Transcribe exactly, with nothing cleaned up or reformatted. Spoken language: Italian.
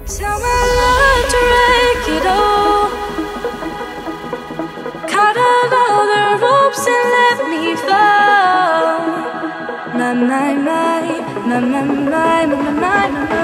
Tell my love to break it all. Cut out all the ropes and let me fall. My, my, my, my, my, my, my, my, my, my.